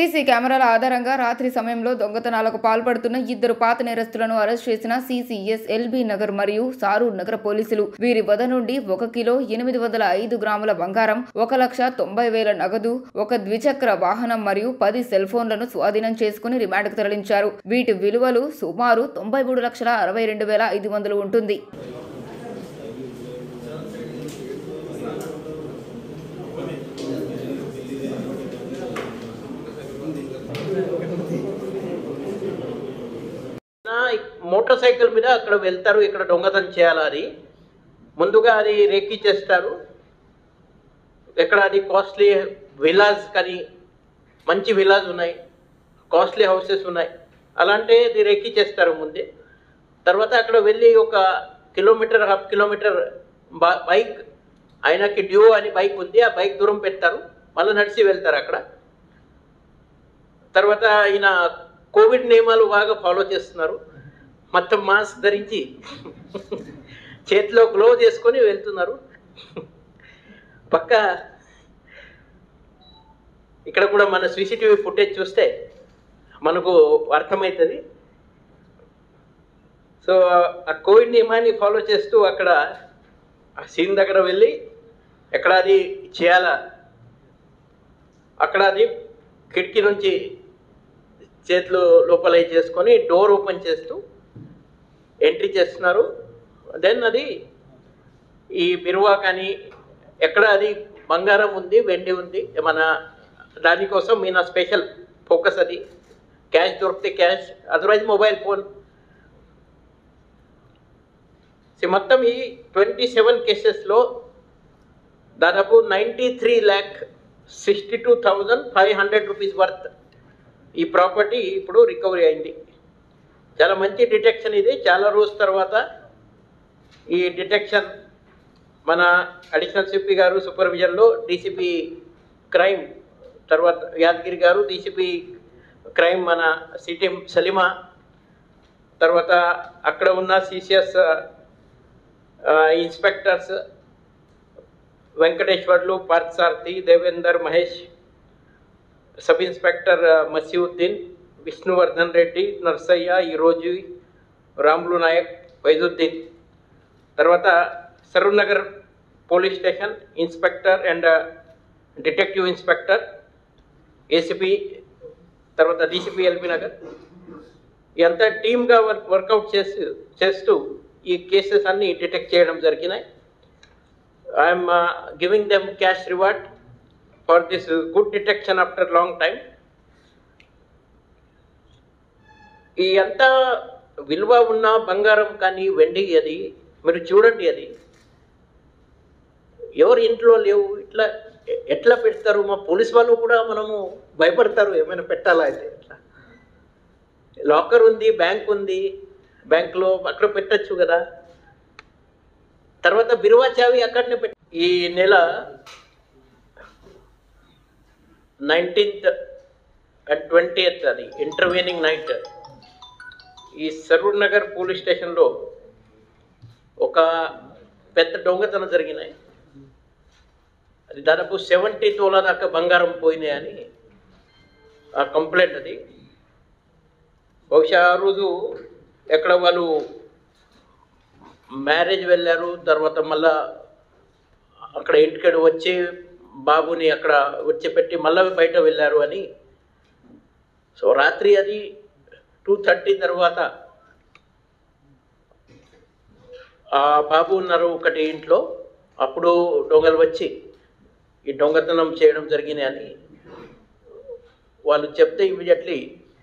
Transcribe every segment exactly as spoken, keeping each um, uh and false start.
CC కెమెరాల ఆధారంగా రాత్రి సమయంలో దొంగతనాలకు పాల్పడుతున్న ఇద్దరు పాత నేరస్తులను అరెస్ట్ చేసిన సీసీఎస్ ఎల్బీ నగర్ మరియు సారూర్ నగర పోలీసులు వీరి వద్ద నుండి ఒక కిలో ఎనిమిది వందల ఐదు గ్రాముల బంగారం, ఒక లక్ష తొంభై వేల నగదు, ఒక ద్విచక్ర వాహనం మరియు పది సెల్ ఫోన్లను స్వాధీనం చేసుకుని రిమాండ్కు తరలించారు. వీటి విలువలు సుమారు తొంభై మూడు లక్షల అరవై రెండు వేల ఐదు వందలు ఉంటుంది. మోటార్ సైకిల్ మీద అక్కడ వెళ్తారు, ఇక్కడ దొంగతనం చేయాలని ముందుగా అది రేకి చేస్తారు. ఎక్కడ అది కాస్ట్లీ విలాస్ కానీ మంచి విలాస్ ఉన్నాయి, కాస్ట్లీ హౌసెస్ ఉన్నాయి, అలాంటి అది రేకి చేస్తారు ముందే. తర్వాత అక్కడ వెళ్ళి ఒక కిలోమీటర్ హాఫ్ కిలోమీటర్ బైక్ ఆయనకి డ్యూ అని బైక్ ఉంది, ఆ బైక్ దూరం పెడతారు, మళ్ళీ నడిచి వెళ్తారు అక్కడ. తర్వాత ఈయన కోవిడ్ నియమాలు బాగా ఫాలో చేస్తున్నారు, మొత్తం మాస్క్ ధరించి చేతిలో గ్లోవ్ చేసుకొని వెళ్తున్నారు. పక్క ఇక్కడ కూడా మన సీసీటీవీ ఫుటేజ్ చూస్తే మనకు అర్థమవుతుంది. సో ఆ కోవిడ్ నియమాన్ని ఫాలో చేస్తూ అక్కడ ఆ సీన్ దగ్గర వెళ్ళి ఎక్కడ అది చేయాలా అక్కడ అది కిటికీ నుంచి చేతులు లోపల చేసుకొని డోర్ ఓపెన్ చేస్తూ ఎంట్రీ చేస్తున్నారు. దెన్ అది ఈ బిరువా కానీ ఎక్కడ అది బంగారం ఉంది, వెండి ఉంది, మన దానికోసం ఈయన స్పెషల్ ఫోకస్. అది క్యాష్ దొరికితే క్యాష్, అదర్వైజ్ మొబైల్ ఫోన్. మొత్తం ఈ ట్వంటీ సెవెన్ కేసెస్లో దాదాపు ninety three lakh sixty two thousand five hundred rupees worth ఈ ప్రాపర్టీ ఇప్పుడు రికవరీ అయింది. చాలా మంచి డిటెక్షన్ ఇది. చాలా రోజు తర్వాత ఈ డిటెక్షన్ మన అడిషనల్ సిపి గారు సూపర్విజన్లో డీసీపీ క్రైమ్, తర్వాత యాదగిరి గారు డీసీపీ క్రైమ్, మన సిటీ సలీమా, తర్వాత అక్కడ ఉన్న CCS inspectors Venkateswarlu, Parthasarathy, Devender, Mahesh, sub inspector Masiuddin, Vishnuvardhan Reddy, Narsaiah, ఈరోజు రాములు నాయక్, వైజుద్దీన్, తర్వాత Saroor Nagar police station inspector and detective inspector, ACP, తర్వాత డీసీపీ ఎల్బీ నగర్, ఇదంతా టీమ్గా వర్క్ వర్కౌట్ చేసి చేస్తూ ఈ కేసెస్ అన్నీ డిటెక్ట్ చేయడం జరిగినాయి. I'm giving them cash reward for this good detection after long time. ఈ అంతా విలువ ఉన్న బంగారం కానీ వెండి అది మీరు చూడండి, అది ఎవరు ఇంట్లో లేవు, ఇట్లా ఎట్లా పెడతారు? మా పోలీస్ వాళ్ళు కూడా మనము భయపడతారు ఏమైనా పెట్టాలా అయితే. ఎట్లా లాకర్ ఉంది, బ్యాంక్ ఉంది, బ్యాంకులో అక్కడ పెట్టచ్చు కదా. తర్వాత బిరువా చావి అక్కడనే పెట్టి ఈ నెల నైన్టీన్త్ అండ్ ట్వంటీయత్ అది ఇంటర్వీనింగ్ నైట్ ఈ సరూర్ నగర్ పోలీస్ స్టేషన్లో ఒక పెద్ద దొంగతనం జరిగినాయి. అది దాదాపు సెవెంటీ తోలా దాకా బంగారం పోయినాయి అని ఆ కంప్లైంట్. అది బహుశా ఆ రోజు ఎక్కడ వాళ్ళు మ్యారేజ్ వెళ్ళారు, తర్వాత మళ్ళా అక్కడ ఇంటికి వచ్చి బాబుని అక్కడ వచ్చి పెట్టి మళ్ళీ బయట వెళ్ళారు అని. సో రాత్రి అది టూ థర్టీ తర్వాత ఆ బాబు ఉన్నారు ఒకటి ఇంట్లో, అప్పుడు దొంగలు వచ్చి ఈ దొంగతనం చేయడం జరిగింది అని వాళ్ళు చెప్తే ఇమీడియట్లీ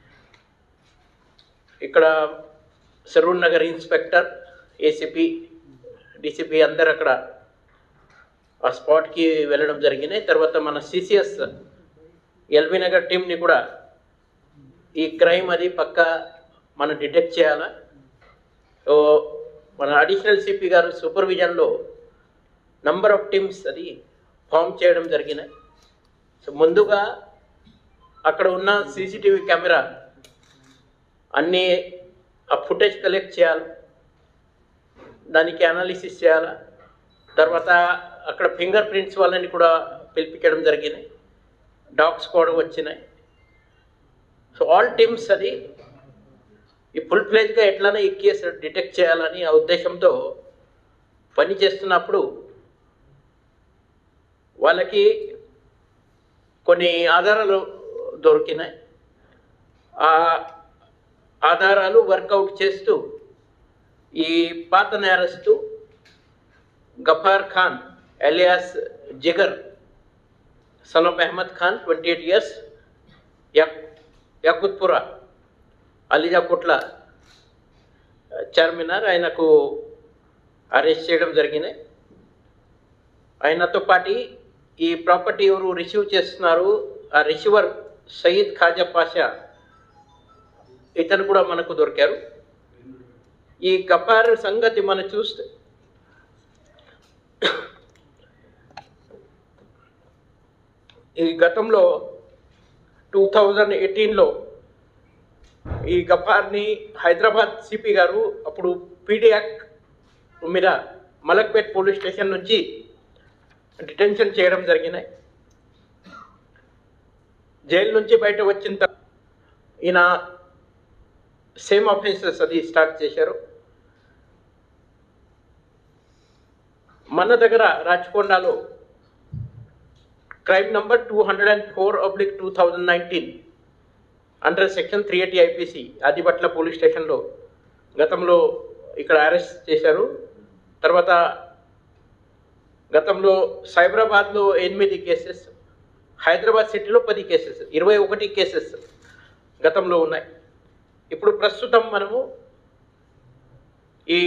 ఇక్కడ Saroor Nagar inspector, ACP, DCP అందరు అక్కడ ఆ స్పాట్కి వెళ్ళడం జరిగినాయి. తర్వాత మన సిసిఎస్ ఎల్బీ నగర్ టీంని కూడా ఈ క్రైమ్ అది పక్కా మనం డిటెక్ట్ చేయాలా. సో మన అడిషనల్ సిపి గారు సూపర్విజన్లో నంబర్ ఆఫ్ టీమ్స్ అది ఫామ్ చేయడం జరిగినాయి. సో ముందుగా అక్కడ ఉన్న సీసీటీవీ కెమెరా అన్నీ ఆ ఫుటేజ్ కలెక్ట్ చేయాలి, దానికి అనాలిసిస్ చేయాలి. తర్వాత అక్కడ ఫింగర్ ప్రింట్స్ వాళ్ళని కూడా పిలిపించడం జరిగినాయి, డాగ్ స్క్వాడ్ వచ్చినాయి. సో ఆల్ టీమ్స్ అది ఈ ఫుల్ ఫ్లెజ్గా ఎట్లనే ఈ కేసు డిటెక్ట్ చేయాలని ఆ ఉద్దేశంతో పని చేస్తున్నప్పుడు వాళ్ళకి కొన్ని ఆధారాలు దొరికినాయి. ఆ ఆధారాలు వర్కౌట్ చేస్తూ ఈ పాత నేరస్తు Gaffar Khan alias Jigar son of Ahmed Khan twenty eight years యక్ యాకుత్పురా అలీజాకోట్ల చార్మినార్ ఆయనకు అరెస్ట్ చేయడం జరిగినాయి. ఆయనతో పాటు ఈ ప్రాపర్టీ ఎవరు రిసీవ్ చేస్తున్నారు ఆ రిసీవర్ సయీద్ ఖాజా పాషా ఇతను కూడా మనకు దొరికారు. ఈ గఫార్ సంగతి మనం చూస్తే ఈ గతంలో టూ థౌజండ్ ఎయిటీన్లో ఈ గఫార్ని హైదరాబాద్ సిపి గారు అప్పుడు పీడీ యాక్ట్ మీద మలక్పేట్ పోలీస్ స్టేషన్ నుంచి డిటెన్షన్ చేయడం జరిగినాయి. జైలు నుంచి బయట వచ్చిన తర్వాత ఈయన సేమ్ ఆఫెన్సెస్ అది స్టార్ట్ చేశారు. మన దగ్గర రాచకొండలో crime number two hundred and four oblique two thousand nineteen under section three eighty IPC Adibatla police స్టేషన్లో గతంలో ఇక్కడ అరెస్ట్ చేశారు. తర్వాత గతంలో సైబరాబాద్లో ఎనిమిది కేసెస్, హైదరాబాద్ సిటీలో పది కేసెస్, ఇరవై ఒకటి కేసెస్ గతంలో ఉన్నాయి. ఇప్పుడు ప్రస్తుతం మనము ఈ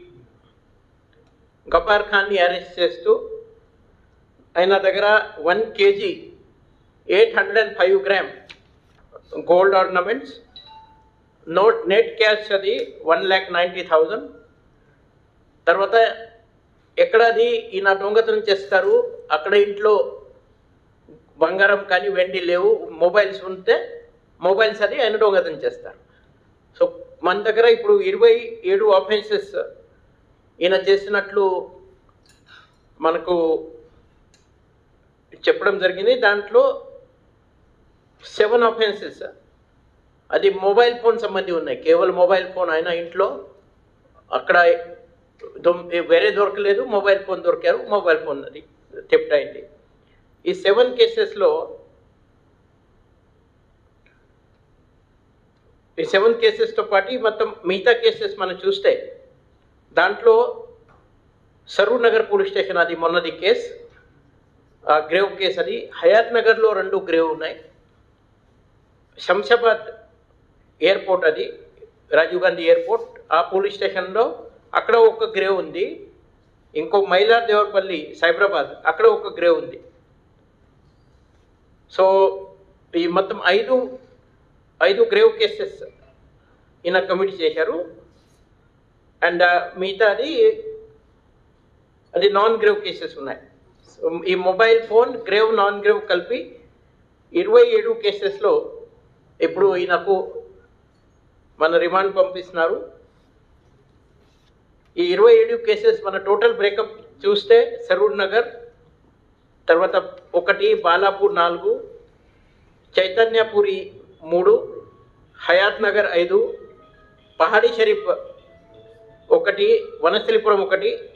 గఫార్ ఖాన్ని అరెస్ట్ చేస్తూ ఆయన దగ్గర one KG eight hundred and five gram gold ornaments, note net cash అది వన్ ల్యాక్ నైంటీ థౌజండ్. తర్వాత ఎక్కడది ఈయన దొంగతనం చేస్తారు అక్కడ ఇంట్లో బంగారం కానీ వెండి లేవు, మొబైల్స్ ఉంటే మొబైల్స్ అది ఆయన దొంగతనం చేస్తారు. సో మన దగ్గర ఇప్పుడు ఇరవై ఏడు ఆఫెన్సెస్ ఈయన చేసినట్లు మనకు చెప్పడం జరిగింది. దాంట్లో సెవెన్ ఆఫెన్సెస్ అది మొబైల్ ఫోన్ సంబంధి ఉన్నాయి. కేవలం మొబైల్ ఫోన్ ఆయన ఇంట్లో అక్కడ వేరే దొరకలేదు, మొబైల్ ఫోన్ దొరికారు, మొబైల్ ఫోన్ అది థెఫ్ట్ అయింది. ఈ సెవెన్ కేసెస్లో ఈ సెవెన్ కేసెస్తో పాటు మొత్తం మిగతా కేసెస్ మనం చూస్తే దాంట్లో సరూర్ నగర్ పోలీస్ స్టేషన్ అది మొన్నది కేసు, ఆ గ్రేవ్ కేసు అది. హయాత్ నగర్లో రెండు గ్రేవ్ ఉన్నాయి. శంషాబాద్ ఎయిర్పోర్ట్ అది రాజీవ్ గాంధీ ఎయిర్పోర్ట్ ఆ పోలీస్ స్టేషన్లో అక్కడ ఒక గ్రేవ్ ఉంది. ఇంకో మైలార్ దేవరపల్లి సైబరాబాద్ అక్కడ ఒక గ్రేవ్ ఉంది. సో ఈ మొత్తం ఐదు ఐదు గ్రేవ్ కేసెస్ ఈయన కమిట్ చేశారు. అండ్ మిగతాది అది నాన్ గ్రేవ్ కేసెస్ ఉన్నాయి. సో ఈ mobile phone grave non grave కలిపి ఇరవై ఏడు కేసెస్లో ఇప్పుడు ఈయనకు మన రిమాండ్ పంపిస్తున్నారు. ఈ ఇరవై ఏడు కేసెస్ మన టోటల్ బ్రేకప్ చూస్తే సరూర్ నగర్, తర్వాత ఒకటి బాలాపూర్ నాలుగు, చైతన్యపురి మూడు, హయాత్ నగర్ ఐదు, పహాడీ షరీఫ్ ఒకటి, వనస్థలిపురం ఒకటి,